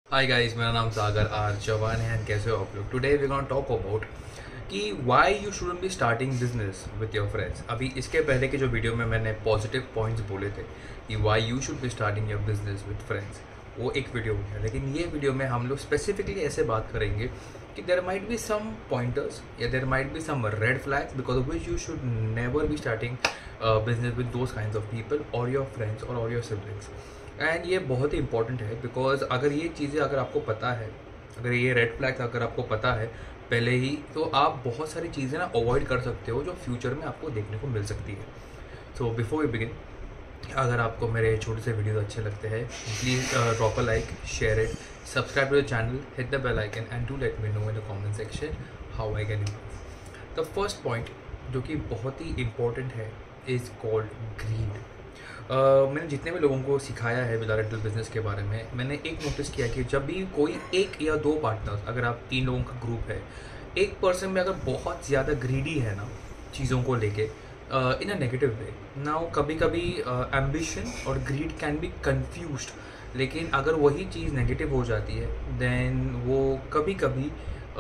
Hi guys, मेरा नाम सागर are जवान है एंड कैसे हो आप लोग। Today we gonna talk about कि why you shouldn't be starting business with your friends. अभी इसके पहले के जो वीडियो में मैंने पॉजिटिव पॉइंट्स बोले थे कि why you should be starting your business with friends, वो एक वीडियो हो गया। लेकिन ये वीडियो में हम लोग स्पेसिफिकली ऐसे बात करेंगे कि there might be some pointers या there might be some red flags because of which you should never be starting business with those kinds of people और योर फ्रेंड्स और योर सिबलिंग्स। एंड ये बहुत ही important है because अगर ये चीज़ें अगर आपको पता है, अगर ये रेड फ्लैग्स अगर आपको पता है पहले ही, तो आप बहुत सारी चीज़ें ना अवॉइड कर सकते हो जो फ्यूचर में आपको देखने को मिल सकती है। सो बिफोर वी बिगिन, अगर आपको मेरे छोटे से वीडियोस अच्छे लगते हैं please drop a like, share it, subscribe to the channel, hit the bell icon and do let me know in the comment section how I can improve. The first point जो कि बहुत ही important है is called greed. मैंने जितने भी लोगों को सिखाया है विला रेंटल बिजनेस के बारे में, मैंने एक नोटिस किया कि जब भी कोई एक या दो पार्टनर्स, अगर आप 3 लोगों का ग्रुप है, एक पर्सन में अगर बहुत ज़्यादा ग्रीडी है ना चीज़ों को लेके इन अ नेगेटिव वे, नाउ कभी कभी एम्बिशन और ग्रीड कैन बी कन्फ्यूज्ड। लेकिन अगर वही चीज़ नेगेटिव हो जाती है देन वो कभी कभी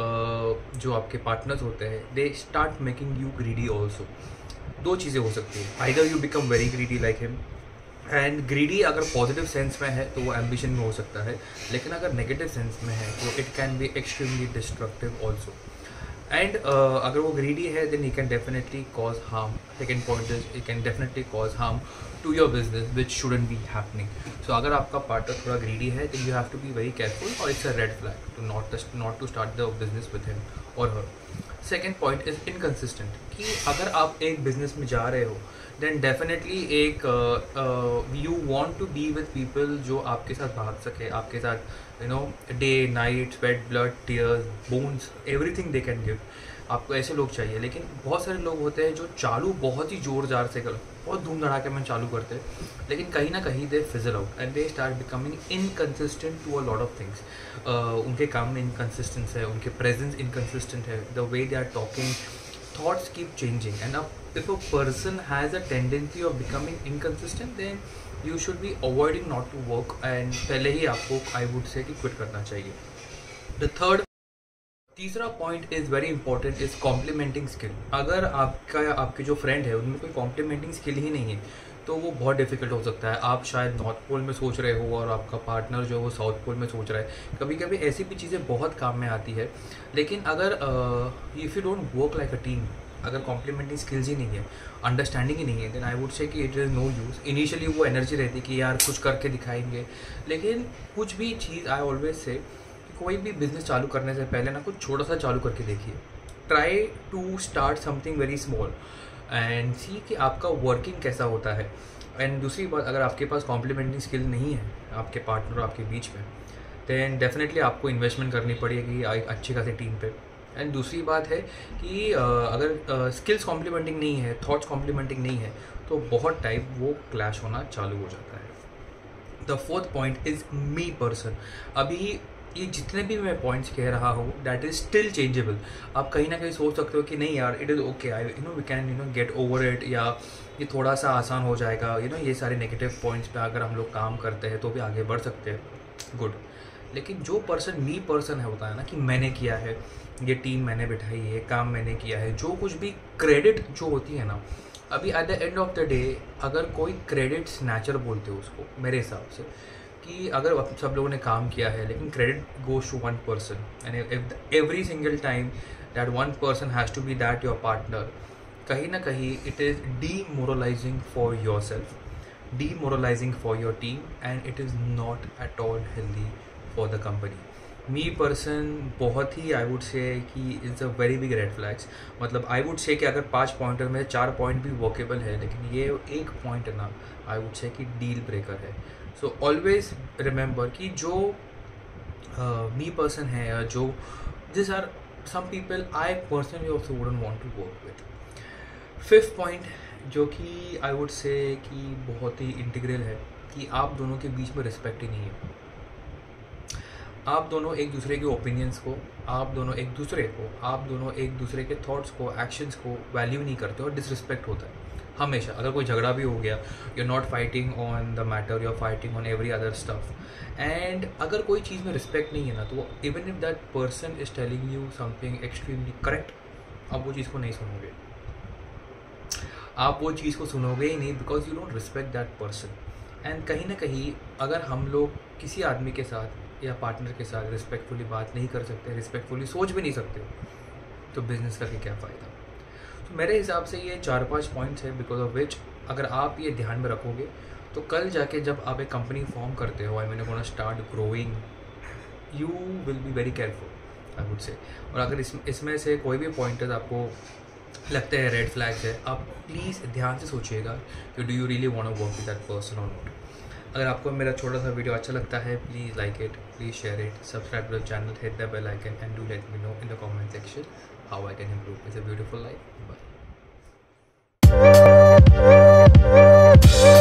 जो आपके पार्टनर्स होते हैं they start making you greedy also. दो चीज़ें हो सकती है, either you become very greedy like him, and greedy अगर पॉजिटिव सेंस में है तो वो एम्बिशन में हो सकता है, लेकिन अगर नेगेटिव सेंस में है तो it can be extremely destructive also. And अगर वो ग्रीडी है then he can definitely cause harm. Second point is he can definitely cause harm to your business which shouldn't be happening. So अगर आपका partner थोड़ा ग्रीडी है then you have to be very careful और it's a red flag to not to start the business with him और her. Second point is inconsistent, कि अगर आप एक बिजनेस में जा रहे हो देन डेफिनेटली एक you want to be with people जो आपके साथ भाग सके, आपके साथ day night sweat blood tears bones everything they can give. आपको ऐसे लोग चाहिए। लेकिन बहुत सारे लोग होते हैं जो चालू बहुत ही जोर जार से कर, बहुत धूम धड़ाके में चालू करते हैं, लेकिन कहीं ना कहीं they fizzle out and they start becoming inconsistent to a lot of things. उनके काम में इनकन्सिस्टेंस है, उनके प्रेजेंस इनकन्सिस्टेंट है, the way they are talking, thoughts keep changing, and if a person has a tendency of becoming inconsistent then you should be avoiding not to work and पहले ही आपको I would say कि quit करना चाहिए। The तीसरा point is very important is complimenting skill. अगर आपके जो friend है उनमें कोई कॉम्प्लीमेंटिंग स्किल ही नहीं है तो वो बहुत डिफिकल्ट हो सकता है। आप शायद नॉर्थ पोल में सोच रहे हो और आपका पार्टनर जो है वो साउथ पोल में सोच रहा है। कभी कभी ऐसी भी चीज़ें बहुत काम में आती है। लेकिन अगर if you don't work like a team, अगर कॉम्प्लीमेंटिंग स्किल्स ही नहीं है, अंडरस्टैंडिंग ही नहीं है, देन आई वुड से कि it is no use. Initially वो एनर्जी रहती कि यार कुछ करके दिखाएंगे, लेकिन कुछ भी चीज़ आई ऑलवेज से कोई भी बिजनेस चालू करने से पहले ना कुछ छोटा सा चालू करके देखिए। Try to start something very small and see कि आपका वर्किंग कैसा होता है। एंड दूसरी बात, अगर आपके पास कॉम्प्लीमेंटिंग स्किल नहीं है आपके पार्टनर और आपके बीच में, देन डेफिनेटली आपको इन्वेस्टमेंट करनी पड़ेगी एक अच्छी खासी टीम पे। एंड दूसरी बात है कि अगर स्किल्स कॉम्प्लीमेंटिंग नहीं है, थॉट्स कॉम्प्लीमेंटिंग नहीं है, तो बहुत टाइम वो क्लैश होना चालू हो जाता है। The fourth point is me person. अभी ये जितने भी मैं पॉइंट्स कह रहा हूँ दैट इज स्टिल चेंजेबल। आप कहीं ना कहीं सोच सकते हो कि नहीं यार it is okay, I we can get over it, या ये थोड़ा सा आसान हो जाएगा। ये सारे नेगेटिव पॉइंट्स पे अगर हम लोग काम करते हैं तो भी आगे बढ़ सकते हैं, गुड। लेकिन जो पर्सन मी पर्सन है होता है ना कि मैंने किया है, ये टीम मैंने बिठाई है, काम मैंने किया है, जो कुछ भी क्रेडिट जो होती है ना, अभी at the end of the day अगर कोई क्रेडिट स्नैचर बोलते हो उसको मेरे हिसाब से, कि अगर सब लोगों ने काम किया है लेकिन credit goes to one person and every single time that one person has to be that your partner, कहीं ना कहीं it is demoralizing for yourself, demoralizing for your team, and it is not at all healthy for the company. मी person बहुत ही I would say कि it's a very big red flags. मतलब I would say कि अगर 5 pointer में 4 point भी workable है, लेकिन ये एक पॉइंट है ना, आई वुड से कि डील ब्रेकर है। सो ऑलवेज रिमेंबर कि जो मी पर्सन है या जो this are some people I personally also wouldn't want to work with. Fifth point जो कि आई वुड से कि बहुत ही इंटीग्रल है कि आप दोनों के बीच में रिस्पेक्ट ही नहीं है। आप दोनों एक दूसरे के ओपिनियंस को, आप दोनों एक दूसरे के थॉट्स को, एक्शंस को वैल्यू नहीं करते और डिसरिस्पेक्ट होता है। हमेशा अगर कोई झगड़ा भी हो गया, you are not fighting on the matter, you are fighting on every other stuff. And अगर कोई चीज़ में रिस्पेक्ट नहीं है ना, तो even if that person is telling you something extremely correct, आप वो चीज़ को नहीं सुनोगे, आप वो चीज़ को सुनोगे ही नहीं, because you don't respect that person. And कहीं ना कहीं अगर हम लोग किसी आदमी के साथ या पार्टनर के साथ रिस्पेक्टफुली बात नहीं कर सकते, रिस्पेक्टफुली सोच भी नहीं सकते, तो बिज़नेस करके क्या फ़ायदा। तो मेरे हिसाब से ये 4-5 पॉइंट्स है बिकॉज ऑफ विच अगर आप ये ध्यान में रखोगे, तो कल जाके जब आप एक कंपनी फॉर्म करते हो, I mean gonna start growing, you will be very careful I would say. और अगर इसमें से कोई भी पॉइंटर्स आपको लगते हैं रेड फ्लैग्स है, आप प्लीज़ ध्यान से सोचिएगा कि do you really want to work with that person और नॉट। अगर आपको मेरा छोटा सा वीडियो अच्छा लगता है, please like it, please share it, subscribe to the channel, hit the bell icon and do let me know in the comment section how I can improve. It's a beautiful life. Bye.